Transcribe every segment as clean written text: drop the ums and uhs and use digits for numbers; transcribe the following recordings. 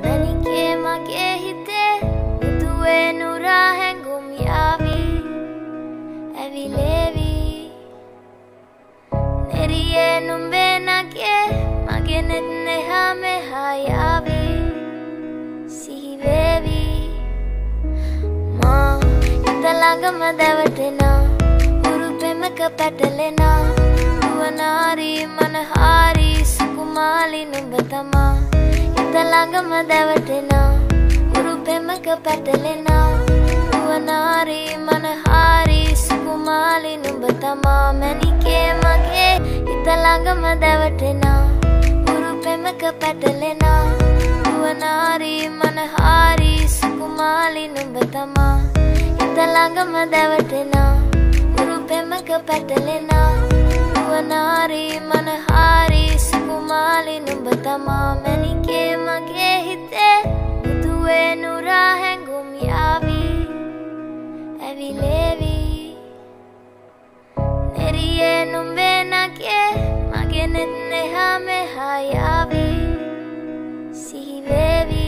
මැනිකේ මගේ හිතේ මුදුවේ නුරා හැඟුම් යාවි ඇවිලේවි නෙරියේ නුඹේ නගේ මගේ නෙත් නෙහා මෙහා යාවි සිහිවේවි මා හිත ළඟම දැවටෙනා උරුපෙමක පැටලෙනා නුවනාරි මනහාරි සුකුමාලි නුඹ තමා හිත ළඟම දැවටෙනා උරුපෙමක පැටලෙනා නුවනාරි මනහාරි සුකුමාලි නුඹ තමා මැනිකේ මගේ හිත ළඟම දැවටෙනා උරුපෙමක පැටලෙනා නුවනාරි මනහාරි සුකුමාලි නුඹ තමා හිත ළඟම දැවටෙනා උරුපෙමක පැටලෙනා නුවනාරි මනහාරි සුකුමාලි නුඹ තමා මැනිකේ මගේ හිතේ මුදුවේ නුරා හැඟුම් යාවි ඇවිලේවි නෙරියේ නුඹේ නගේ මගේ නෙත් නෙහා මෙහා යාවි සිහිවේවි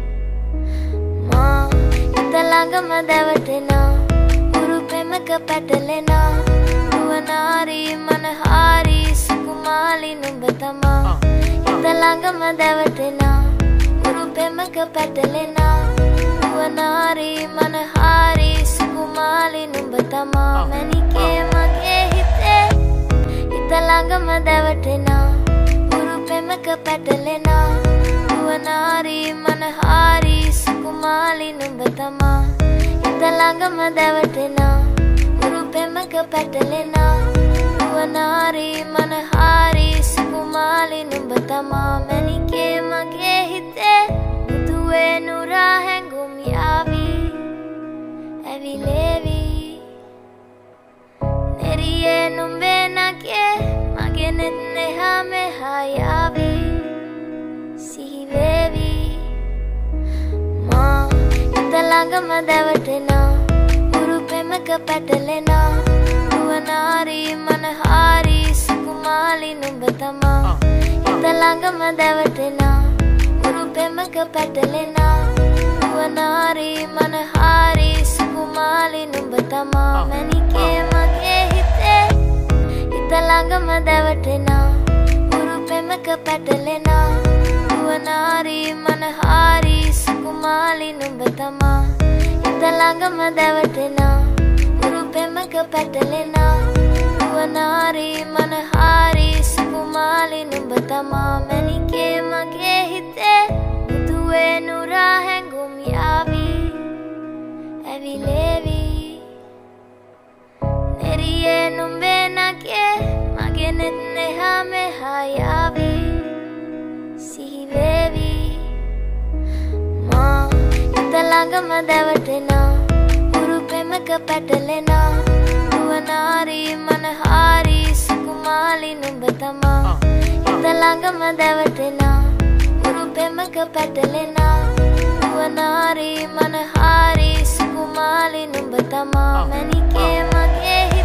මා හිත ළඟම දැවටෙනා උරුපෙමක පැටලෙනා නුවනාරි මනහාරි සුකුමාලි නුඹ තමා හිත ළඟම දැවටෙනා උරුපෙමක පැටලෙනා නුවනාරි මනහාරි සුකුමාලි නුඹ තමා මැනිකේ මගේ හිතේ හිත ළඟම දැවටෙනා උරුපෙමක පැටලෙනා නුවනාරි මනහාරි සුකුමාලි නුඹ තමා හිත ළඟම දැවටෙනා උරුපෙමක පැටලෙනා නුවනාරි මනහාරි සුකුමාලි නුඹ තමා මැනිකේ මගේ හිතේ මුදුවේ නුරා හැඟුම් යාවි ඇවිලේවි නෙරියේ නුඹේ නගේ මගේ නෙත් නෙහා මෙහා යාවි සිහිවේවි මා හිත ළඟම දැවටෙනා උරුපෙමක පැටලෙනා නුවනාරි මනහාරි සුකුමාලි නුඹ තමා හිත ළඟම දැවටෙනා උරුපෙමක පැටලෙනා නුවනාරි මනහාරි සුකුමාලි නුඹ තමා මැනිකේ මගේ හිතේ හිත ළඟම දැවටෙනා උරුපෙමක පැටලෙනා නුවනාරි මනහාරි සුකුමාලි නුඹ තමා හිත ළඟම දැවටෙනා උරුපෙමක පැටලෙනා නුවනාරි මනහාරි සුකුමාලි නුඹ තමා මැනිකේ මගේ හිතේ මුදුවේ නුරා හැඟුම් යාවි ඇවිලේවි නෙරියේ නුඹේ නගේ මගේ නෙත් නෙහා මෙහා යාවි සිහිවේවි මා හිත ළඟම දැවටෙනා උරුපෙමක පැටලෙනා නුවනාරි මනහාරි සුකුමාලි නුඹ තමා හිත ළඟම දැවටෙනා උරුපෙමක පැටලෙනා නුවනාරි මනහාරි සුකුමාලි නුඹ තමා මැනිකේ මගේ